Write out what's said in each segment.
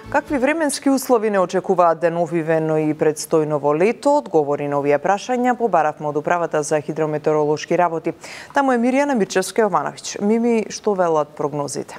Какви временски услови не очекуваат деновиве, но и предстојново лето? Одговори на овие прашања побаравме од Управата за хидрометеоролошки работи. Таму е Мирјана Мирчевска-Јовановиќ. Мими, што велат прогнозите?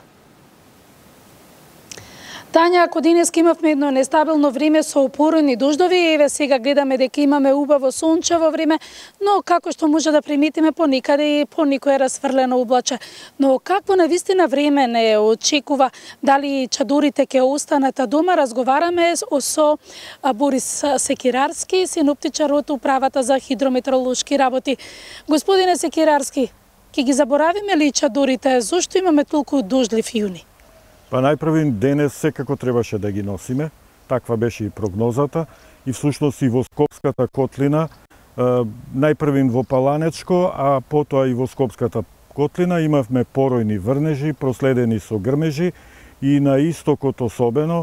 Тања, ако денеска имавме едно нестабилно време со упорни дождови, еве сега гледаме дека имаме убаво сончево време, но како што може да приметиме понекаде и понекој расфрлено облаче. Но какво навистина време не очекува, дали чадорите ќе останат дома, разговараме со Борис Секирарски, синоптичар од Управата за хидрометеоролошки работи. Господине Секирарски, ќе ги заборавиме ли чадорите? Зошто имаме толку дождлив јуни? Па најпрви денес секако требаше да ги носиме, таква беше и прогнозата, и всушност и во Скопската котлина, најпрвин во Паланечко, а потоа и во Скопската котлина имавме поројни врнежи, проследени со грмежи, и на истокот особено,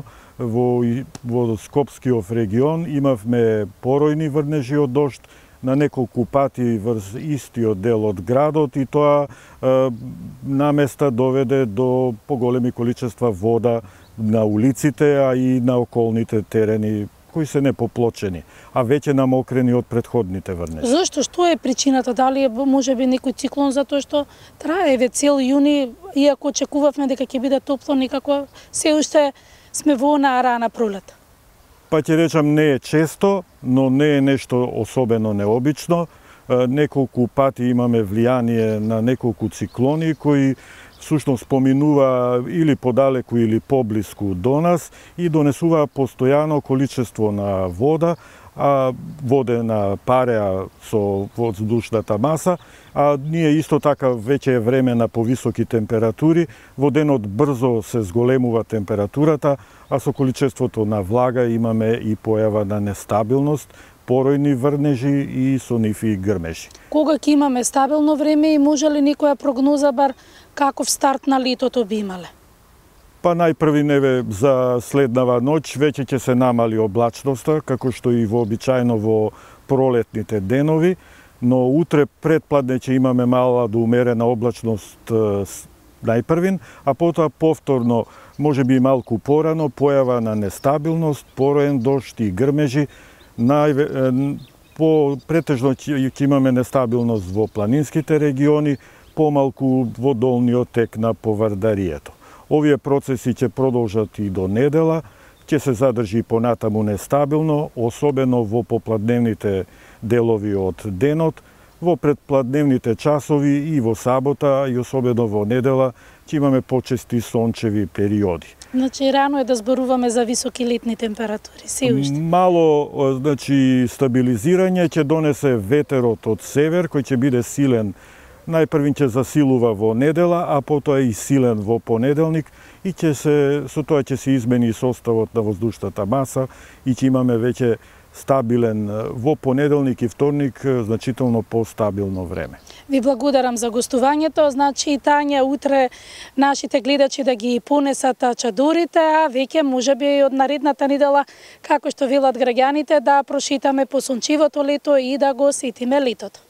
во Скопскиот регион имавме поројни врнежи од дожд, на неколку пати врз истиот дел од градот, и тоа наместа доведе до поголеми количества вода на улиците, а и на околните терени кои се непоплочени, а веќе намокрени од претходните врнежи. Зошто? Што е причината? Дали е можеби некој циклон затоа што трае цел јуни, иако очекувавме дека ќе биде топло, некако се уште сме во онаа рана пролет? Па ќе речам, не е често, но не е нешто особено необично. Неколку пати имаме влијание на неколку циклони кои всушност поминува или подалеку или поблиску до нас и донесува постојано количество на вода, водена пареа со воздушната маса, а ние исто така веќе е време на повисоки температури, во денот брзо се зголемува температурата, а со количеството на влага имаме и појава на нестабилност, поројни врнежи и со нив и грмежи. Кога ќе имаме стабилно време и може ли некоја прогноза бар каков старт на летото би имале? Па најпрви за следнава ноќ веќе ќе се намали облачноста, како што и вообичаено во пролетните денови, но утре предпладне ќе имаме мала до умерена облачност најпрвин, а потоа повторно, можеби малку порано, појава на нестабилност, пороен дожд и грмежи. Претежно ќе имаме нестабилност во планинските региони, помалку во долниот тек на Повардарието. Овие процеси ќе продолжат и до недела, ќе се задржи понатаму нестабилно, особено во попладневните делови од денот, во предпладневните часови и во сабота, и особено во недела, ќе имаме почести сончеви периоди. Значи, рано е да зборуваме за високи летни температури, се уште. Мало, стабилизирање ќе донесе ветерот од север, кој ќе биде силен. Најпрвин ќе засилува во недела, а потоа и силен во понеделник, и со тоа ќе се измени составот на воздушната маса и ќе имаме веќе стабилен во понеделник и вторник значително постабилно време. Ви благодарам за гостувањето. Значи, Тања, утре нашите гледачи да ги понесат чадорите, а веќе можеби од наредната недела, како што велат граѓаните, да прошетаме по сончевото лето и да го сетиме летото.